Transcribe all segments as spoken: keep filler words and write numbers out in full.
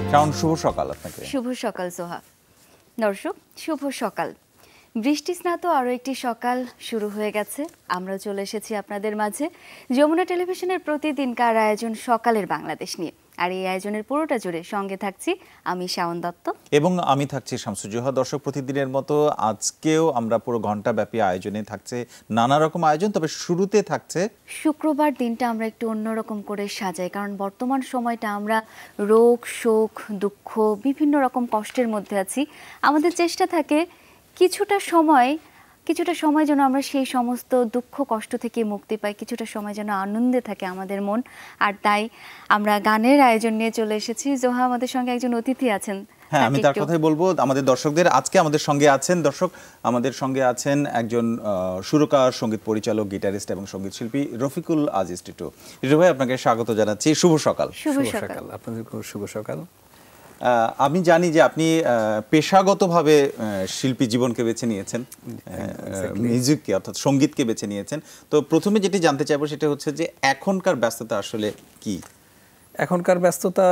শাওন, শুভ সকাল আপনাকে। শুভ সকাল সোহা। দর্শক, শুভ সকাল। বৃষ্টি স্নাত আরও একটি সকাল শুরু হয়ে গেছে। আমরা চলে এসেছি আপনাদের মাঝে যমুনা টেলিভিশনের প্রতিদিনকার আয়োজন সকালের বাংলাদেশ নিয়ে। আর এই আয়োজনের পুরোটা জুড়ে সঙ্গে থাকছি আমি শাওন দত্ত এবং আমি থাকছি শামসুজ্জোহা। দর্শক, প্রতিদিনের মতো আজকেও আমরা পুরো ঘন্টা ব্যাপী আয়োজনে থাকছে নানা রকম আয়োজন। তবে শুরুতে থাকছে শুক্রবার দিনটা আমরা একটু অন্যরকম করে সাজাই, কারণ বর্তমান সময়টা আমরা রোগ, শোক, দুঃখ, বিভিন্ন রকম কষ্টের মধ্যে আছি। আমাদের চেষ্টা থাকে কিছুটা সময় কিছুটা সময় যেন আমরা সেই সমস্ত দুঃখ কষ্ট থেকে মুক্তি পাই, কিছুটা সময় যেন আনন্দে থাকে আমাদের মন। আর তাই আমরা গানের আয়োজন নিয়ে চলে এসেছি। জোহা, আমাদের সঙ্গে একজন অতিথি আছেন। হ্যাঁ, আমি তার কথাই বলবো আমাদের দর্শকদের। আজকে আমাদের সঙ্গে আছেন দর্শক আমাদের সঙ্গে আছেন একজন সুরকার, সঙ্গীত পরিচালক, গিটারিস্ট এবং সঙ্গীত শিল্পী রফিকুল আজিজ টিটু। টিটু ভাই, আপনাকে স্বাগত জানাচ্ছি। শুভ সকাল। শুভ সকাল আপনাদের শুভ সকাল। আমি জানি যে আপনি পেশাগতভাবে শিল্পী জীবনকে বেছে নিয়েছেন, মিউজিককে অর্থাৎ সঙ্গীতকে বেছে নিয়েছেন। তো প্রথমে যেটি জানতে চাইবো সেটা হচ্ছে যে এখনকার ব্যস্ততা আসলে কি? এখনকার ব্যস্ততা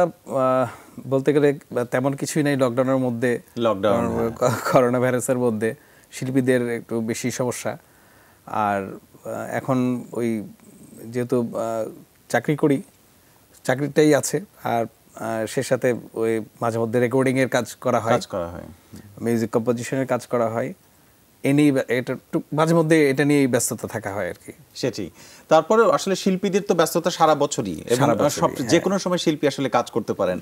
বলতে গেলে তেমন কিছুই নেই। লকডাউনের মধ্যে, লকডাউন করোনা ভাইরাসের মধ্যে শিল্পীদের একটু বেশি সমস্যা। আর এখন ওই যেহেতু চাকরি করি, চাকরিটাই আছে। আর সে সাথে ওই মাঝে মধ্যে রেকর্ডিং এর কাজ করা হয়, কাজ করা হয় মিউজিক কম্পোজিশনের কাজ করা হয়। এ নিয়ে এটা মাঝে মধ্যে এটা নিয়ে ব্যস্ততা থাকা হয় আর কি। সেটি। তারপরে আসলে শিল্পীদের তো ব্যস্ততা সারা বছরই, সব যে কোনো সময় শিল্পী আসলে কাজ করতে পারেন।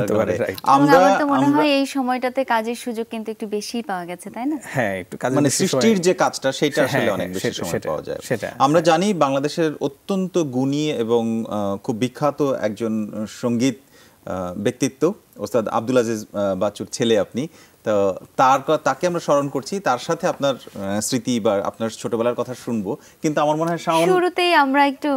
আমরা মনে হয় এই সময়টাতে কাজের সুযোগ কিন্তু একটু বেশি পাওয়া গেছে, তাই না? হ্যাঁ, একটু কাজ মানে সৃষ্টির যে কাজটা সেটা আসলে অনেক বেশি সময় পাওয়া যায়। আমরা জানি বাংলাদেশের অত্যন্ত গুণী এবং খুব বিখ্যাত একজন সঙ্গীত ব্যক্তিত্ব ওস্তাদ আব্দুল আজিজ বাচ্চুর ছেলে আপনি। তো তার তাকে আমরা স্মরণ করছি, তার সাথে আপনার স্মৃতি বা আপনার ছোটবেলার কথা শুনবো। কিন্তু আমার মনে হয় শাওন, শুরুতেই আমরা একটু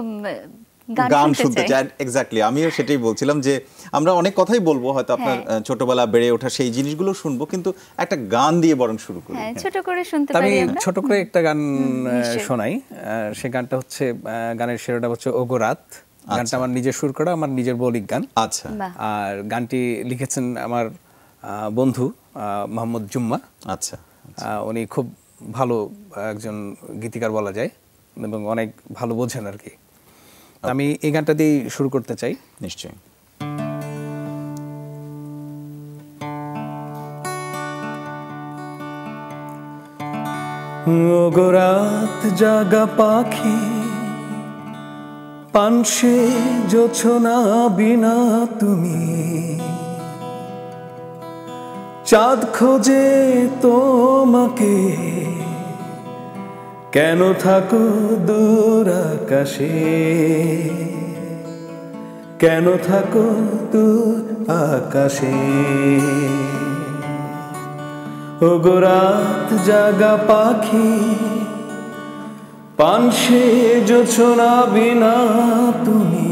গান শুনতে চাই। এক্স্যাক্টলি, আমিও সেটাই বলছিলাম যে আমরা অনেক কথাই বলবো, হয়তো আপনার ছোটবেলা বেড়ে ওঠা সেই জিনিসগুলো শুনবো, কিন্তু একটা গান দিয়ে বরং শুরু করি। হ্যাঁ, ছোট করে শুনতে পারি আমরা। আমি ছোট করে একটা গান শোনাই। সেই গানটা হচ্ছে, গানের শিরোনাম হচ্ছে ওগো রাত। গানটা আমার নিজের সুর করা, আমার নিজের মৌলিক গান। আচ্ছা। আর গানটি লিখেছেন আমার বন্ধু মোহাম্মদ জুম্মা। আচ্ছা। উনি খুব ভালো একজন গীতিকার বলা যায় এবং অনেক ভালো বোঝেন আর কি। আমি এই গানটা দিয়ে শুরু করতে চাই। নিশ্চয়ই। ওগো রাত জাগা পাখি, পানসে জোছনা বিনা তুমি, চাঁদ খোঁজে তোমাকে, কেন থাকো দূর আকাশে, কেন থাকো দূর আকাশে। ওগো রাত জাগা পাখি, পানসে জোছনা বিনা তুমি,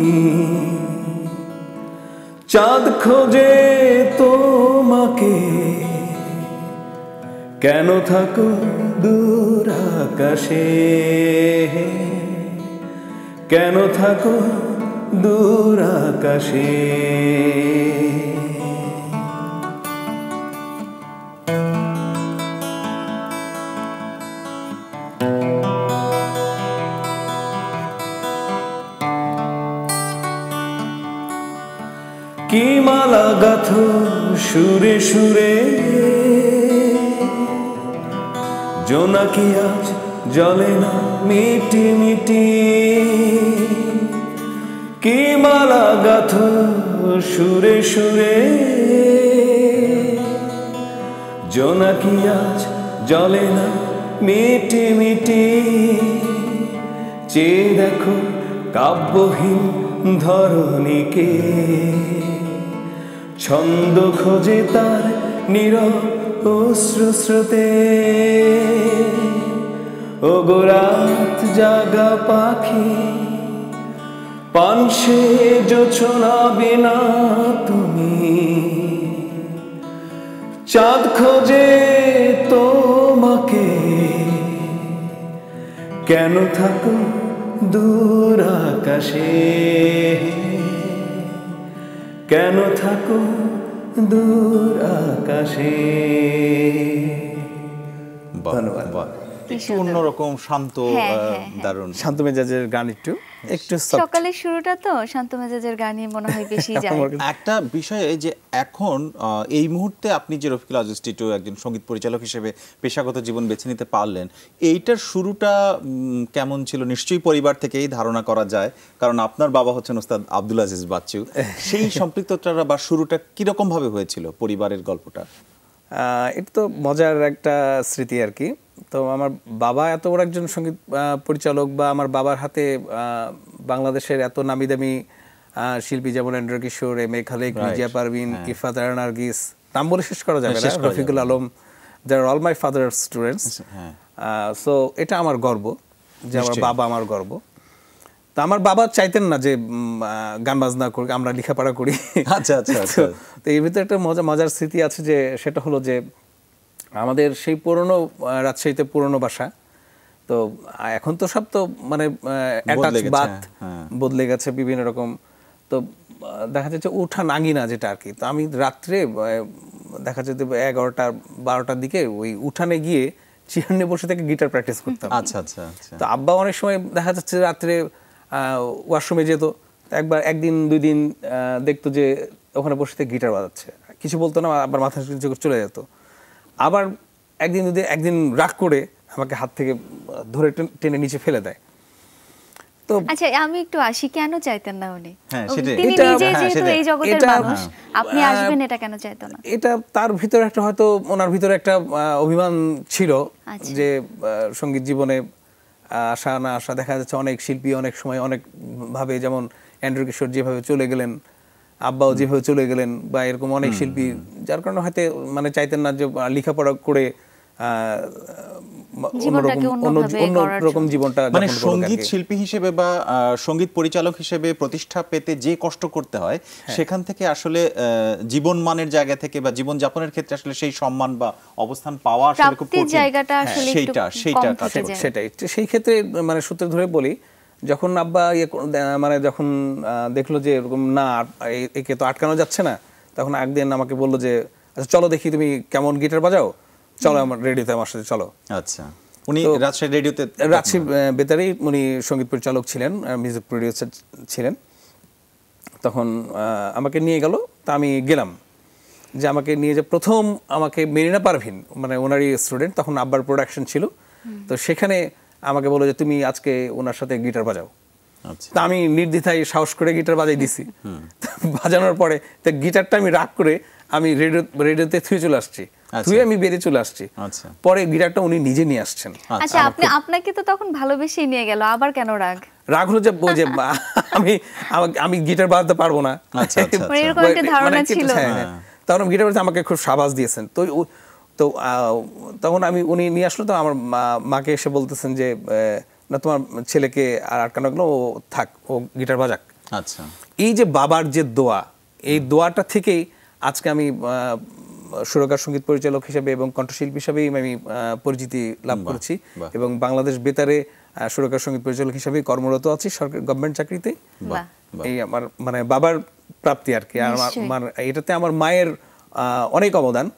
চাঁদ খোঁজে তোমাকে, কেন থাকো দূর আকাশে, কেন থাকো দূর আকাশে। কি মালা গাথো সুরে সুরে, জোনাকি আজ জলে না মিটি মিটি। কি মালা গাথো সুরে সুরে, জোনাকি আজ জলে না মিটি মিটি। চেয়ে দেখো কাব্যহীন ধরণীকে, ছন্দ খোঁজে তার নীরব অশ্রু স্রোতে। ওগো রাত জাগা পাখি, পানসে জোছনা বিনা তুমি, চাঁদ খোঁজে তোমাকে, কেন থাকো দূর আকাশে, কেন থাকো দূর আকাশে। ধন্যবাদ। একটু অন্যরকম শান্ত, দারুণ শান্ত মেজাজের গান, একটু একটু সকালের শুরুটা তো শান্ত মেজাজের গানই মনে হয় বেশি যায়। একটা বিষয় যে এখন এই মুহূর্তে আপনি যে রফিকুল আজিজ টিটু একজন সঙ্গীত পরিচালক হিসেবে পেশাগত জীবন বেছে নিতে পারলেন, এইটার শুরুটা কেমন ছিল? নিশ্চয়ই পরিবার থেকেই ধারণা করা যায়, কারণ আপনার বাবা হচ্ছেন ওস্তাদ আব্দুল আজিজ বাচ্চু। সেই সম্পৃক্ততা বা শুরুটা কিরকম ভাবে হয়েছিল পরিবারের গল্পটা? এটা তো মজার একটা স্মৃতি আর কি। তো আমার বাবা এত বড় একজন সঙ্গীত পরিচালক, বা আমার বাবার হাতে বাংলাদেশের এত নামি দামি শিল্পী যেমন Andrew Kishore, M A Khalek, Rizia Parvin, Ifat Ara Nargis, নাম বলে শেষ করা যাবে না, রফিকুল আলম, যারা all my father students. So এটা আমার গর্ব যে আমার বাবা আমার গর্ব। তা আমার বাবা চাইতেন না যে গান বাজনা করি, আমরা লেখাপড়া করি। আচ্ছা আচ্ছা। তো এর ভিতরে একটা মজা মজার স্মৃতি আছে, যে সেটা হলো যে আমাদের সেই পুরনো রাজশাহীতে পুরনো বাসা, তো এখন তো সব তো মানে অ্যাটাচ বাথ বদলে গেছে বিভিন্ন রকম। তো দেখা যাচ্ছে উঠান আঙিনা যেটা আর কি। তো আমি রাত্রে দেখা যেত এগারোটা বারোটার দিকে ওই উঠানে গিয়ে চেয়ার নিয়ে বসে থেকে গিটার প্র্যাকটিস করতাম। আচ্ছা আচ্ছা। তো আব্বা অনেক সময় দেখা যাচ্ছে রাত্রে ওয়াশরুমে যেত, একবার একদিন দুই দিন দেখতো যে ওখানে বসে থেকে গিটার বাজাচ্ছে, কিছু বলতো না, আবার মাথা চলে যেত। আবার একদিন দুদিন একদিন রাগ করে আমাকে হাত থেকে ধরে টেনে নিচে ফেলে দেয়। তো আচ্ছা আমি একটু আসি, কেন চাইতেন না উনি? হ্যাঁ সেটাই, তিনি নিজে যেহেতু এই জগতের মানুষ, আপনি আসবেন এটা কেন চাইতেন না? এটা তার ভিতরে একটা হয়তো ওনার ভিতরে একটা অভিমান ছিল যে সঙ্গীত জীবনে আসা না আসা। দেখা যাচ্ছে অনেক শিল্পী অনেক সময় অনেক ভাবে, যেমন এন্ড্র কিশোর যেভাবে চলে গেলেন, আব্বাও যেভাবে চলে গেলেন, বা এরকম অনেক শিল্পী, যার কারণে হয়তো মানে চাইতেন না যে লেখাপড়া করে অন্যরকম জীবনটা, মানে সঙ্গীত শিল্পী হিসেবে বা সঙ্গীত পরিচালক হিসেবে প্রতিষ্ঠা পেতে যে কষ্ট করতে হয়, সেখান থেকে আসলে জীবন মানের জায়গা থেকে বা জীবন যাপনের ক্ষেত্রে আসলে সেই সম্মান বা অবস্থান পাওয়া আসলে খুব কঠিন। সেইটা সেইটা সেটাই সেই ক্ষেত্রে মানে সূত্র ধরে বলি, যখন আব্বা ইয়ে মানে যখন দেখলো যে এরকম না, একে তো আটকানো যাচ্ছে না, তখন একদিন আমাকে বললো যে আচ্ছা চলো দেখি তুমি কেমন গিটার বাজাও, চলো আমার রেডিওতে আমার সাথে চলো। আচ্ছা, উনি রাজশাহী রেডিওতে, রাজশাহী বেতারেই উনি সঙ্গীত পরিচালক ছিলেন, মিউজিক প্রোডিউসার ছিলেন। তখন আমাকে নিয়ে গেল, তা আমি গেলাম। যে আমাকে নিয়ে যে প্রথম আমাকে মেরিনা পারভিন, মানে ওনারই স্টুডেন্ট, তখন আব্বার প্রোডাকশন ছিল, তো সেখানে আমাকে বললো যে তুমি আজকে ওনার সাথে গিটার বাজাও। তা আমি নির্দ্বিধায় সাহস করে গিটার বাজাই দিছি। বাজানোর পরে তা গিটারটা আমি রাগ করে আমি রেডিও রেডিওতে থুয়ে চলে আসছি, থুয়ে আমি বেরিয়ে চলে আসছি। পরে গিটারটা উনি নিজে নিয়ে আসছেন। আচ্ছা, আপনি আপনাকে তো তখন ভালোবেসেই নিয়ে গেল, আবার কেন রাগ? রাগ হলো যে যে আমি আমি গিটার বাজাতে পারবো না, এরকম একটা ধারণা ছিল। তখন গিটার বাজাতে আমাকে খুব সাবাস দিয়েছেন। তো তো তখন আমি উনি নিয়ে আসলো, তো আমার মাকে এসে বলতেছেন যে না তোমার ছেলেকে আর আটকানো গেলো, ও থাক, ও গিটার বাজাক। আচ্ছা, এই যে বাবার যে দোয়া, এই দোয়াটা থেকেই আজকে আমি সুরকার সঙ্গীত পরিচালক হিসেবে এবং কণ্ঠশিল্পী হিসেবেই আমি পরিচিতি লাভ করেছি, এবং বাংলাদেশ বেতারে সুরকার সঙ্গীত পরিচালক হিসেবে কর্মরত আছি সরকারি গভর্নমেন্ট চাকরিতে। এই আমার মানে বাবার প্রাপ্তি আর কি। আর এটাতে আমার মায়ের অনেক অবদান।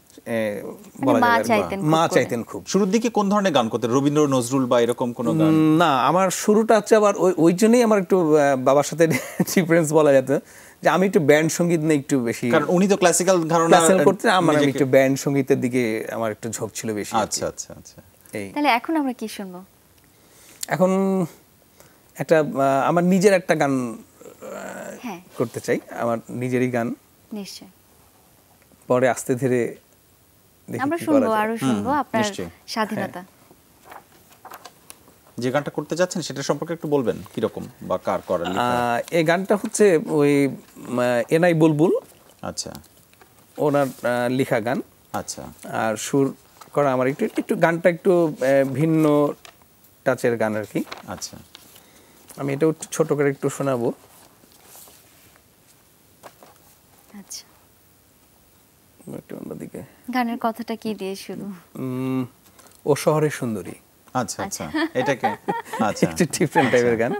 মা চাইতেন খুব। শুরুর দিকে কোন ধরনের গান করতেন? রবীন্দ্র, নজরুল বা এরকম কোন গান? না, আমার শুরুটা হচ্ছে আবার ওই ওই জন্যই আমার একটু বাবার সাথে ডিফারেন্স বলা যেত, যে আমি একটু ব্যান্ড সঙ্গীত নিয়ে একটু বেশি, কারণ উনি তো ক্লাসিক্যাল ধারণা করতেন, আমার আমি একটু ব্যান্ড সঙ্গীতের দিকে আমার একটু ঝোঁক ছিল বেশি। আচ্ছা আচ্ছা আচ্ছা। তাহলে এখন আমরা কি শুনবো? এখন একটা আমার নিজের একটা গান করতে চাই, আমার নিজেরই গান। নিশ্চয়, পরে আস্তে ধীরে আমরা শুনবো, আরো শুনবো আপনার স্বাধীনতা। যে গানটা করতে যাচ্ছেন সেটা সম্পর্কে একটু বলবেন, কি রকম বা কার করা? এই গানটা হচ্ছে ওই এনআই বুলবুল, আচ্ছা, ওনার লেখা গান। আচ্ছা, আর সুর করা আমার একটু একটু গানটা একটু ভিন্ন টাচের গান আর কি। আচ্ছা, আমি এটা একটু ছোট করে একটু শোনাবো। আচ্ছা, একটু অন্যদিকে। গানের কথাটা কি দিয়ে শুরু? ও শহরের সুন্দরী। আচ্ছা আচ্ছা, এটাকে আচ্ছা, একটু ডিফারেন্ট টাইপের গান।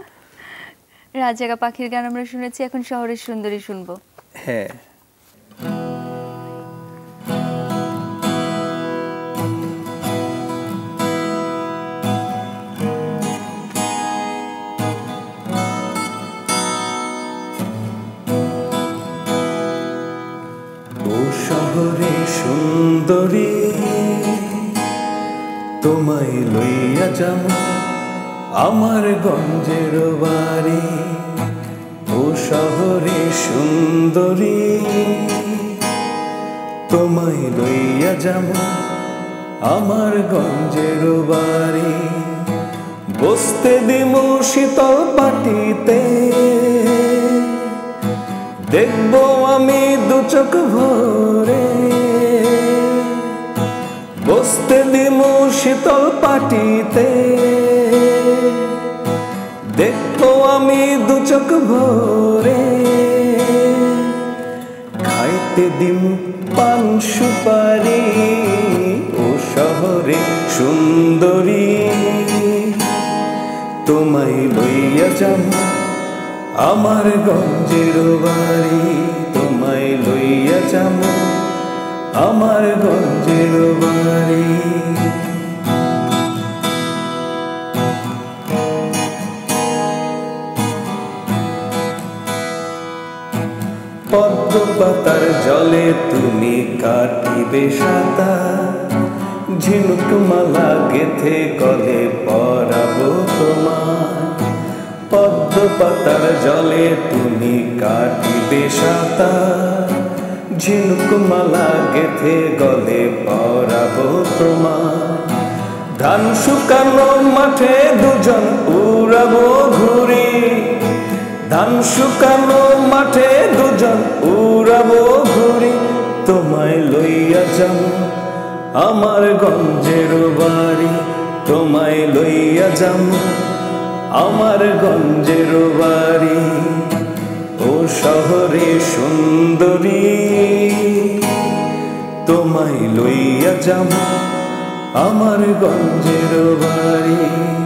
রাত জাগা পাখির গান আমরা শুনেছি, এখন শহরের সুন্দরী শুনবো। হ্যাঁ। যাব আমার গঞ্জের বাড়ি, ও শহরে সুন্দরী তোমায় লইয়া যাব আমার গঞ্জের বাড়ি। বসতে দিমু শীতল পাটিতে, দেখবো আমি দু চোখ ভরে। বসতে দিমু শীতল পাটিতে, দেখবো আমি দু চোখ ভরে। খাইতে দিমু পান সুপারি, ও শহরে সুন্দরী তোমায় লইয়া যাব আমার গঞ্জের বাড়ি, তোমায় লইয়া যাব আমার গঞ্জের বাড়ি। পদ্ম পাতার জলে তুমি কাটিবে সাঁতার, ঝিনুক মালা গেথে গলে পরাবো তোমার। পদ্ম পাতার জলে তুমি কাটিবে সাঁতার, ঝিনুক মালা গেথে গলে পরাবো তোমার। ধান শুকানো মাঠে দুজন উড়াবো ঘুরি, ধান শুকানো মাঠে দুজন উড়াবো ঘুরি। তোমায় লইয়া যাব আমার গঞ্জের বাড়ি, তোমায় লইয়া যাব আমার গঞ্জের বাড়ি। ও শহরে সুন্দরী তোমায় লইয়া যাব আমার গঞ্জের বাড়ি।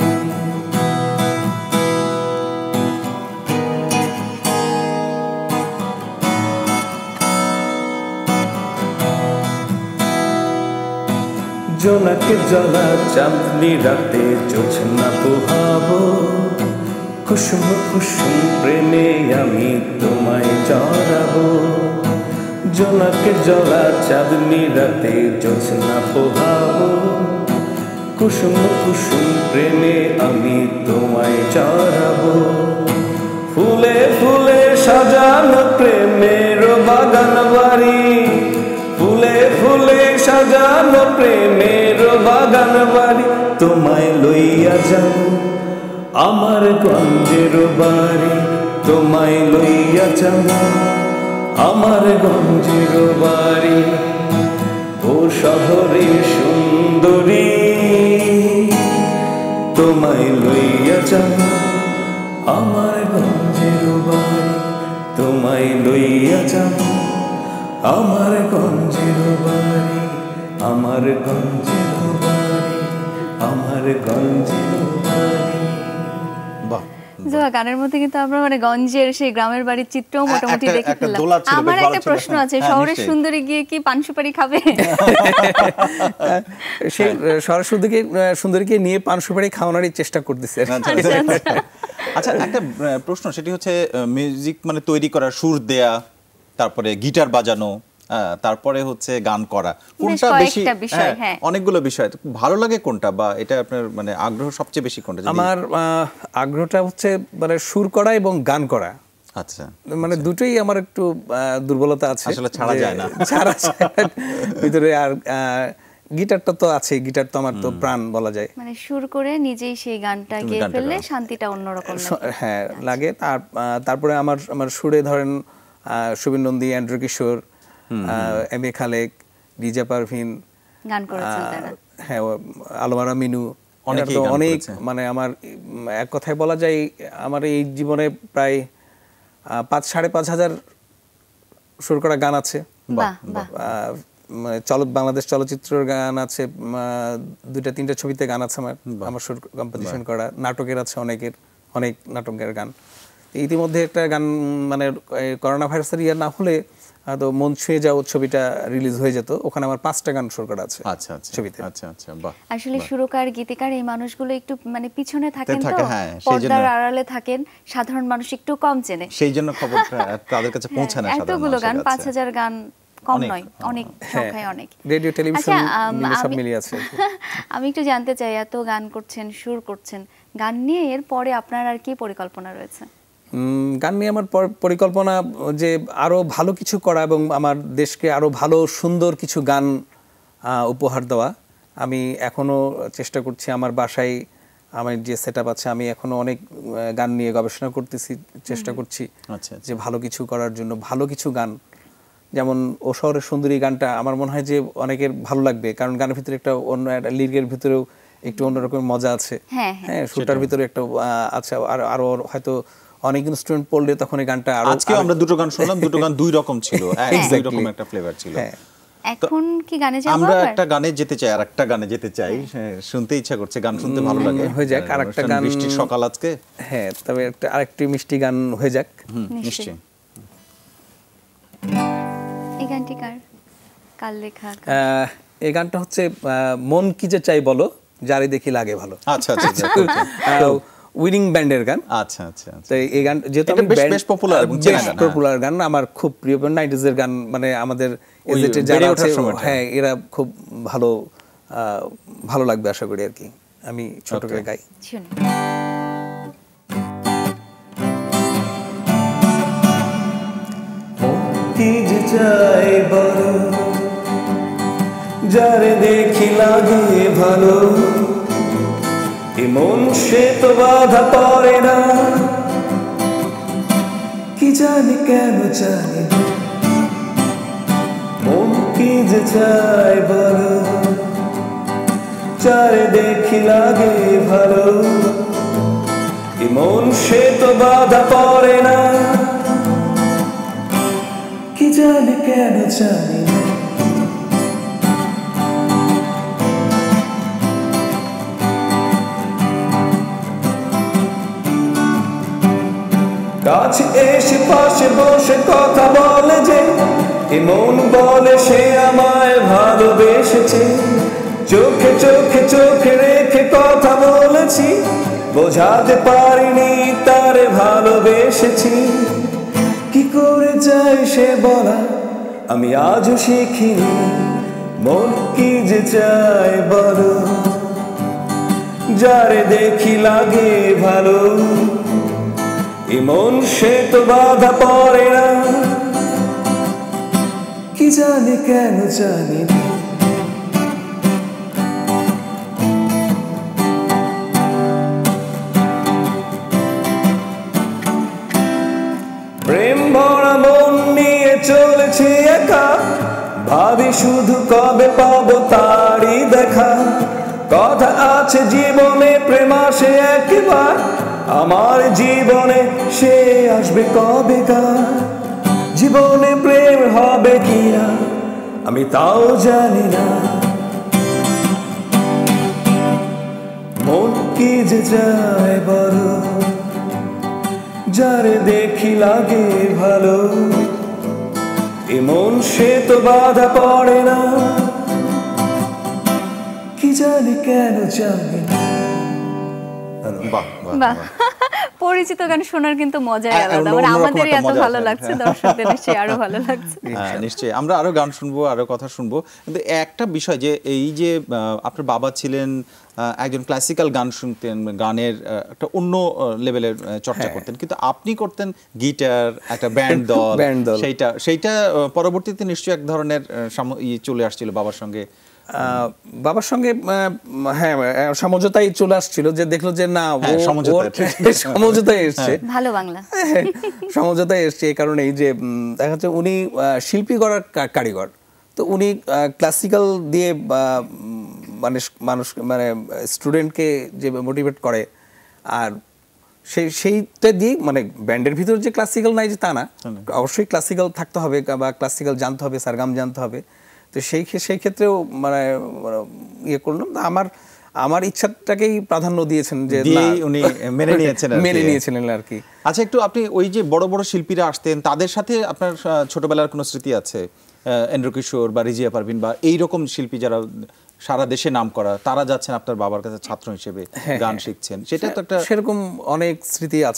জোনাকে জ্বলা চাঁদনি রাতে জোছনা পোহাবো, কুসুম কুসুম প্রেমে আমি তোমায় জড়াবো। জোনাকে জ্বলা চাঁদনি রাতে জোছনা পোহাবো, কুসুম কুসুম প্রেমে আমি তোমায় জড়াবো। ফুলে ফুলে সাজানো প্রেমের বাগান বাড়ি, ফুলে ফুলে সাজানো প্রেমের বাগান বাড়ি। তোমায় লইয়া যাব আমার গঞ্জের বাড়ি, তোমায় লইয়া যাব আমার গঞ্জের বাড়ি। ও শহরে সুন্দরী তোমায় লইয়া যাব আমার গঞ্জের বাড়ি, তোমায় লইয়া যাব আমার গঞ্জের বাড়ি, আমার গঞ্জের বাড়ি, আমার গঞ্জের বাড়ি। বাহ, জোয়া, গানের মধ্যে কিন্তু আমরা মানে গঞ্জের সেই গ্রামের বাড়ির চিত্রও মোটামুটি দেখে ফেললাম। আমার একটা প্রশ্ন আছে, শহরের সুন্দরী গিয়ে কি পান সুপারি খাবে? সেই শহরের সুন্দরীকে সুন্দরীকে নিয়ে পান সুপারি খাওয়ানোরই চেষ্টা করতেছে। আচ্ছা, একটা প্রশ্ন, সেটি হচ্ছে মিউজিক মানে তৈরি করা, সুর দেয়া, তারপরে গিটার বাজানো, তারপরে হচ্ছে গান করা, কোনটা বেশি? হ্যাঁ, অনেকগুলো বিষয়, ভালো লাগে কোনটা, বা এটা আপনার মানে আগ্রহ সবচেয়ে বেশি কোনটা? আমার আগ্রহটা হচ্ছে মানে সুর করা এবং গান করা। আচ্ছা, মানে দুটোই আমার একটু দুর্বলতা আছে, আসলে ছাড়া যায় না, ছাড়া যায় ভিতরে। আর গিটারটা তো আছে, গিটার তো আমার তো প্রাণ বলা যায়। মানে সুর করে নিজেই সেই গানটা গেয়ে ফেললে শান্তিটা অন্যরকম লাগে। হ্যাঁ লাগে। তার তারপরে আমার আমার সুরে ধরেন Subir Nandi, Andrew Kishore, M A Khalek, Riza Parvin গান করেছেন তারা। হ্যাঁ, আলমারা মিনু, অনেক মানে আমার এক কথায় বলা যায় আমার এই জীবনে প্রায় পাঁচ সাড়ে পাঁচ হাজার সুর করা গান আছে। চল বাংলাদেশ চলচ্চিত্রের গান আছে, দুইটা তিনটা ছবিতে গান আছে আমার, আমার সুর কম্পোজিশন করা। নাটকের আছে অনেকের, অনেক নাটকের গান। ইতিমধ্যে একটা গান মানে করোনা ভাইরাসের ইয়ার না হলে তো মন ছুঁয়ে যাও ছবিটা রিলিজ হয়ে যেত, ওখানে আমার পাঁচটা গান সুর করা আছে। আচ্ছা আচ্ছা ছবিতে। আচ্ছা আচ্ছা, বাহ। আসলে সুরকার, গীতিকার এই মানুষগুলো একটু মানে পিছনে থাকেন, তো পর্দার আড়ালে থাকেন, সাধারণ মানুষ একটু কম চেনে, সেই জন্য খবর তাদের কাছে পৌঁছায় না। এতগুলো গান, পাঁচ হাজার গান কম নয়, অনেক সংখ্যায় অনেক। রেডিও টেলিভিশন মিলে সব মিলিয়ে আছে। আমি একটু জানতে চাই, এত গান করছেন, সুর করছেন, গান নিয়ে এর পরে আপনার আর কি পরিকল্পনা রয়েছে? গান নিয়ে আমার পরিকল্পনা যে আরো ভালো কিছু করা এবং আমার দেশকে আরো ভালো সুন্দর কিছু গান উপহার দেওয়া। আমি এখনো চেষ্টা করছি, আমার বাসায় আমার যে সেটআপ আছে, আমি এখনো অনেক গান নিয়ে গবেষণা করতেছি, চেষ্টা করছি যে ভালো কিছু করার জন্য ভালো কিছু গান। যেমন ও শহরের সুন্দরী গানটা আমার মনে হয় যে অনেকের ভালো লাগবে, কারণ গানের ভিতরে একটা অন্য একটা লিরিকের ভিতরেও একটু অন্যরকম মজা আছে। হ্যাঁ, সুরটার ভিতরে একটা আছে, আর আরো হয়তো অনেক ইনস্ট্রুমেন্ট পড়লে তখন এই গানটা আরো। আজকে আমরা দুটো গান শুনলাম, দুটো গান দুই রকম ছিল, দুই রকম একটা ফ্লেভার ছিল। এখন কি গানে যাব? আমরা একটা গানে যেতে চাই, আর একটা গানে যেতে চাই, শুনতে ইচ্ছা করছে, গান শুনতে ভালো লাগে। হয়ে যাক আরেকটা গান, বৃষ্টির সকাল আজকে। হ্যাঁ, তবে একটা আরেকটি মিষ্টি গান হয়ে যাক। নিশ্চয়ই। এই গানটি কার কার লেখা? এই গানটা হচ্ছে মন কি যে চাই বলো, যারে দেখি লাগে ভালো। আচ্ছা আচ্ছা, উইনিং ব্যান্ডের গান। আচ্ছা আচ্ছা, তো এই গান যেহেতু আমি বেশ পপুলার এবং বেশ পপুলার গান, আমার খুব প্রিয় নাইনটিজ এর গান, মানে আমাদের এজেটে যারা আছে, হ্যাঁ এরা খুব ভালো ভালো লাগবে আশা করি আর কি। আমি ছোট করে গাই। কি যে চাই বলো, যারে দেখি লাগে ভালো, মন সে তো বাধা পড়ে না, কি জানি কেন জানি মন কি যে চাই বলো, যারে দেখি লাগে ভালো, মন সে তো বাধা পড়ে না, কি জানি কেন জানি না। কাছে এসে পাশে বসে কথা বলে যে, মন বলে সে আমায় ভালোবেসেছে, চোখে চোখে চোখে রেখে কথা বলেছি, বোঝাতে পারিনি তারে ভালোবেসেছি, কি করে যায় সে বলা আমি আজও শিখিনি, মন কি যে চায় বলো, যারে দেখি লাগে ভালো, মন সে তো বাধা পড়ে না, কি জানি কেন জানি না। প্রেম ভরা মন নিয়ে চলেছি একা, ভাবি শুধু কবে পাবো তারই দেখা, কথা আছে জীবনে প্রেম আসে একবার, আমার জীবনে সে আসবে কবে গা, জীবনে প্রেম হবে কিনা আমি তাও জানি না, মন কি যে চায় বলো, যারে দেখি লাগে ভালো, মন সে তো বাধা পড়ে না, কি জানি কেন জানি না। পরিচিত গান শোনার কিন্তু মজাই আলাদা, মানে আমাদেরই এত ভালো লাগছে, দর্শকদের নিশ্চয়ই আরো ভালো লাগছে। নিশ্চয়ই আমরা আরো গান শুনবো, আরো কথা শুনবো, কিন্তু একটা বিষয় যে এই যে আপনার বাবা ছিলেন একজন ক্লাসিক্যাল গান শুনতেন, গানের একটা অন্য লেভেলের চর্চা করতেন, কিন্তু আপনি করতেন গিটার, একটা ব্যান্ড দল, সেইটা সেইটা পরবর্তীতে নিশ্চয়ই এক ধরনের চলে আসছিল বাবার সঙ্গে। বাবার সঙ্গে হ্যাঁ সমঝোতায় চলে আসছিল, যে দেখলো যে না সমঝোতায় এসছে, ভালো বাংলা সমঝোতায় এসছে, এই কারণেই যে দেখা যাচ্ছে উনি শিল্পী গড়ার কারিগর, তো উনি ক্লাসিক্যাল দিয়ে মানে মানুষ মানে স্টুডেন্টকে যে মোটিভেট করে, আর সেই সেইটা দিয়ে মানে ব্যান্ডের ভিতর যে ক্লাসিক্যাল নাই যে তা না, অবশ্যই ক্লাসিক্যাল থাকতে হবে বা ক্লাসিক্যাল জানতে হবে, সারগাম জানতে হবে, তো সেই সেই ক্ষেত্রেও মানে ইয়ে করলাম। আমার আমার ইচ্ছাটাকেই প্রাধান্য দিয়েছেন, যে উনি মেনে নিয়েছেন মেনে নিয়েছিলেন আর কি। আচ্ছা, একটু আপনি ওই যে বড় বড় শিল্পীরা আসতেন, তাদের সাথে আপনার ছোটবেলার কোনো স্মৃতি আছে? এন্ড্রু কিশোর বা রিজিয়া পারভিন বা এইরকম শিল্পী যারা সারা দেশে নাম করা, তারা যাচ্ছেন আপনার বাবার কাছে ছাত্র হিসেবে গান শিখছেন, সেটা তো একটা সেরকম অনেক স্মৃতি আছে।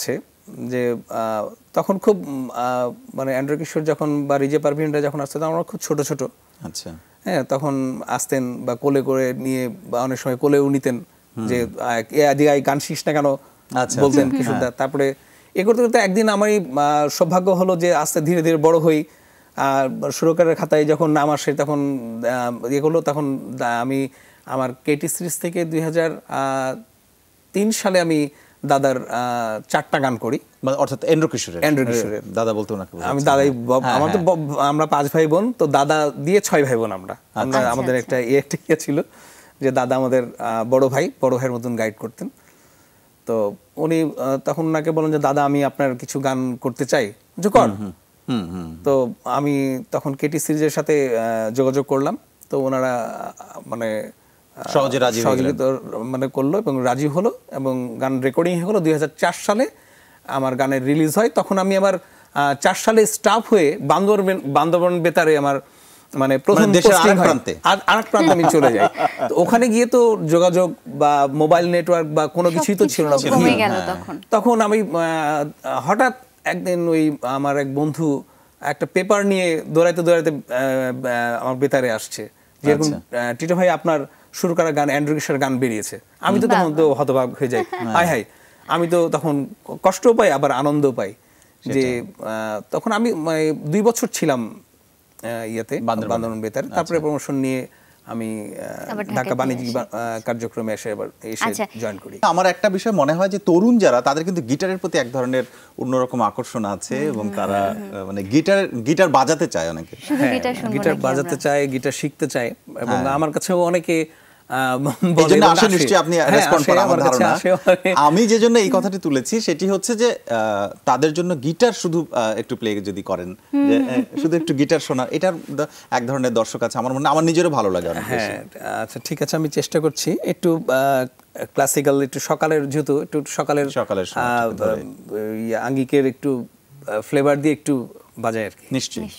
যে তখন খুব মানে অ্যান্ড্রু কিশোর যখন বা রিজে পারভিনরা যখন আসতো আমরা খুব ছোট ছোট, আচ্ছা হ্যাঁ, তখন আসতেন বা কোলে করে নিয়ে বা অনেক সময় কোলেও নিতেন যে এই গান শিস না কেন বলতেন কিশোরদা। তারপরে এ করতে করতে একদিন আমারই সৌভাগ্য হলো যে আস্তে ধীরে ধীরে বড় হই, আর সুরকারের খাতায় যখন নাম আসে তখন ইয়ে করলো, তখন আমি আমার কেটি সিরিজ থেকে দুই হাজার তিন সালে আমি দাদার চারটা গান করি, অর্থাৎ এন্ড্রু কিশোরের এন্ড্রু কিশোরের দাদা বলতে ওনাকে আমি দাদাই, আমার তো আমরা পাঁচ ভাই বোন, তো দাদা দিয়ে ছয় ভাই বোন আমরা। আমরা আমাদের একটা একটা ইয়ে ছিল যে দাদা আমাদের বড় ভাই, বড় ভাইয়ের মতন গাইড করতেন। তো উনি তখন ওনাকে বলেন যে দাদা আমি আপনার কিছু গান করতে চাই, যে কর। তো আমি তখন কেটি সিরিজের সাথে যোগাযোগ করলাম, তো ওনারা মানে সহজে রাজি সহযোগিতা মানে করলো এবং রাজি হলো এবং গান রেকর্ডিং হলো। দুই হাজার চার সালে আমার গানের রিলিজ হয়। তখন আমি আবার চার সালে স্টাফ হয়ে বান্দরবান বান্দরবান বেতারে আমার মানে প্রথম পোস্টিং হয়, আর আরেক প্রান্তে আমি চলে যাই। তো ওখানে গিয়ে তো যোগাযোগ বা মোবাইল নেটওয়ার্ক বা কোনো কিছুই তো ছিল না। তখন আমি হঠাৎ একদিন ওই আমার এক বন্ধু একটা পেপার নিয়ে দৌড়াইতে দৌড়াইতে আমার বেতারে আসছে, যেরকম টিটো ভাই আপনার শুরু করা গান অ্যান্ড্রু কিশোর গান বেরিয়েছে। আমি তো তখন তো হতবাক হয়ে যাই, হাই হাই, আমি তো তখন কষ্টও পাই আবার আনন্দও পাই। যে তখন আমি দুই বছর ছিলাম ইয়েতে বান্দরবান বেতার, তারপরে প্রমোশন নিয়ে আমি ঢাকা বাণিজ্যিক কার্যক্রমে এসে এবার এসে জয়েন করি। আমার একটা বিষয় মনে হয় যে তরুণ যারা, তাদের কিন্তু গিটারের প্রতি এক ধরনের অন্যরকম আকর্ষণ আছে এবং তারা মানে গিটার গিটার বাজাতে চায়, অনেকে গিটার বাজাতে চায়, গিটার শিখতে চায় এবং আমার কাছেও অনেকে আমি যে জন্য এই কথাটি তুলেছি সেটি হচ্ছে যে তাদের জন্য গিটার শুধু একটু প্লে যদি করেন, শুধু একটু গিটার শোনা, এটার এক ধরনের দর্শক আছে আমার মনে, আমার নিজেরও ভালো লাগে। হ্যাঁ আচ্ছা ঠিক আছে, আমি চেষ্টা করছি একটু ক্লাসিক্যাল, একটু সকালের, যেহেতু একটু সকালের সকালের আঙ্গিকের একটু ফ্লেভার দিয়ে একটু বাজায় আর কি। নিশ্চয়ই।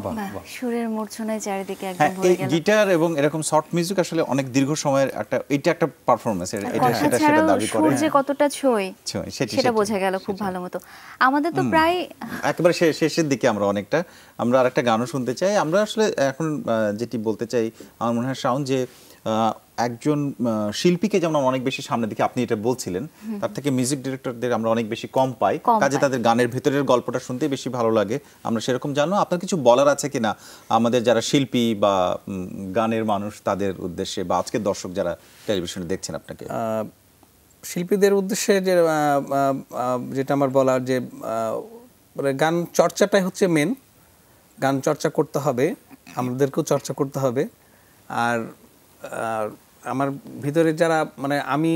সুরের মূর্ছনায় চারিদিকে একদম ভরে গেল। গিটার এবং এরকম সফট মিউজিক আসলে অনেক দীর্ঘ সময়ের একটা এটা একটা পারফরম্যান্স, এটা সেটা সেটা দাবি করে। সুর যে কতটা ছোঁয় সেটা বোঝা গেল খুব ভালো মতো। আমাদের তো প্রায় একেবারে শেষের দিকে আমরা অনেকটা আমরা আরেকটা গানও শুনতে চাই। আমরা আসলে এখন যেটি বলতে চাই আমার মনে হয় শাওন, যে একজন শিল্পীকে যেমন অনেক বেশি সামনের দিকে আপনি এটা বলছিলেন, তার থেকে মিউজিক ডিরেক্টরদের আমরা অনেক বেশি কম পাই, কাজে তাদের গানের ভেতরের গল্পটা শুনতে বেশি ভালো লাগে। আমরা সেরকম জানো, আপনার কিছু বলার আছে কিনা আমাদের যারা শিল্পী বা গানের মানুষ তাদের উদ্দেশ্যে, বা আজকের দর্শক যারা টেলিভিশনে দেখছেন আপনাকে? শিল্পীদের উদ্দেশ্যে যে যেটা আমার বলার, যে গান চর্চাটাই হচ্ছে মেন। গান চর্চা করতে হবে, আমাদেরকেও চর্চা করতে হবে। আর আমার ভিতরে যারা মানে আমি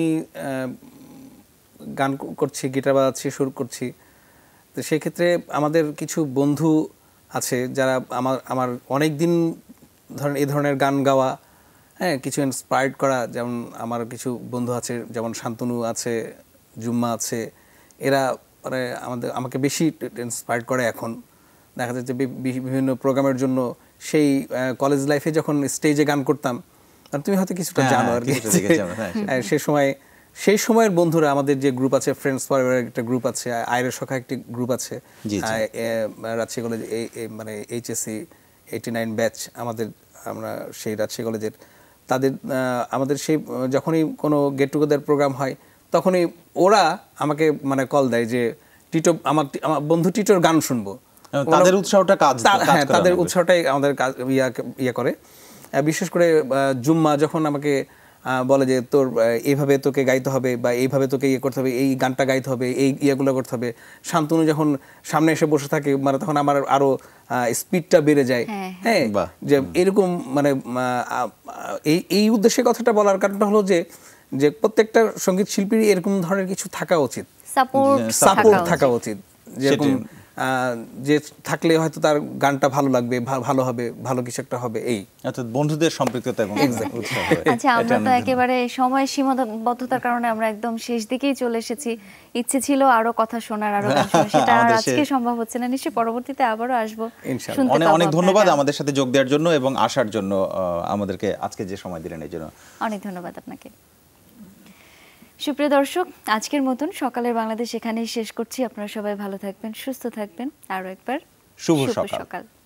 গান করছি, গিটার বাজাচ্ছি, সুর করছি, তো সেই ক্ষেত্রে আমাদের কিছু বন্ধু আছে যারা আমার আমার অনেক দিন ধরেন এই ধরনের গান গাওয়া, হ্যাঁ, কিছু ইন্সপায়ার্ড করা। যেমন আমার কিছু বন্ধু আছে, যেমন শান্তনু আছে, জুম্মা আছে, এরা মানে আমাদের আমাকে বেশি ইন্সপায়ার্ড করে। এখন দেখা যাচ্ছে বিভিন্ন প্রোগ্রামের জন্য সেই কলেজ লাইফে যখন স্টেজে গান করতাম, তুমি হয়তো কিছুটা জানো আর কি, সেই সময় সেই সময়ের বন্ধুরা আমাদের যে গ্রুপ আছে, ফ্রেন্ডস ফরএভার একটা গ্রুপ আছে, আইরের শাখা একটি গ্রুপ আছে, রাজশাহী কলেজ মানে এইচএসসি এইটি নাইন ব্যাচ আমাদের, আমরা সেই রাজশাহী কলেজের, তাদের আমাদের সেই যখনই কোনো গেট টুগেদার প্রোগ্রাম হয় তখনই ওরা আমাকে মানে কল দেয় যে টিটো, আমার আমার বন্ধু টিটোর গান শুনবো। তাদের উৎসাহটা কাজ, হ্যাঁ, তাদের উৎসাহটাই আমাদের ইয়া ইয়ে করে। বিশেষ করে জুম্মা যখন আমাকে বলে যে তোর এইভাবে তোকে গাইতে হবে, বা এইভাবে তোকে ইয়ে করতে হবে, এই গানটা গাইতে হবে, এই ইয়েগুলো করতে হবে। শান্তনু যখন সামনে এসে বসে থাকে, মানে তখন আমার আরো স্পিডটা বেড়ে যায়। হ্যাঁ, যে এরকম মানে এই এই উদ্দেশ্যে কথাটা বলার কারণটা হলো যে যে প্রত্যেকটা সঙ্গীত শিল্পীর এরকম ধরনের কিছু থাকা উচিত, সাপোর্ট থাকা উচিত, যেরকম যে থাকলে হয়তো তার গানটা ভালো লাগবে, ভালো হবে, ভালো কিছু একটা হবে। এই অর্থাৎ বন্ধুদের সম্পৃক্ততা এবং উৎসাহ। আচ্ছা, আমরা তো একেবারে সময় সীমাবদ্ধতার কারণে আমরা একদম শেষ দিকেই চলে এসেছি। ইচ্ছে ছিল আরো কথা শোনার, আরো গান শোনার, সেটা আর আজকে সম্ভব হচ্ছে না। নিশ্চয়ই পরবর্তীতে আবারও আসবো। ইনশাআল্লাহ। অনেক অনেক ধন্যবাদ আমাদের সাথে যোগ দেওয়ার জন্য এবং আসার জন্য, আমাদেরকে আজকে যে সময় দিলেন এই জন্য অনেক ধন্যবাদ আপনাকে। সুপ্রিয় দর্শক, আজকের মতন সকালের বাংলাদেশ এখানেই শেষ করছি। আপনারা সবাই ভালো থাকবেন, সুস্থ থাকবেন। আরো একবার শুভ সকাল।